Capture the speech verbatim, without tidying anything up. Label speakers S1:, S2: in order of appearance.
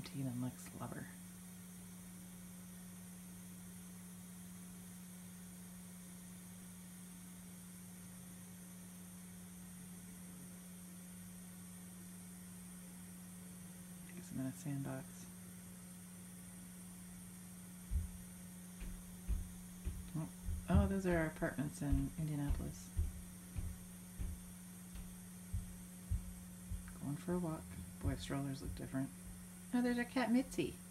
S1: Pontine and Lex Lover. Six minutes sandbox. Oh, oh, those are our apartments in Indianapolis. Going for a walk. Boy, strollers look different. Oh, there's our cat Mitzi.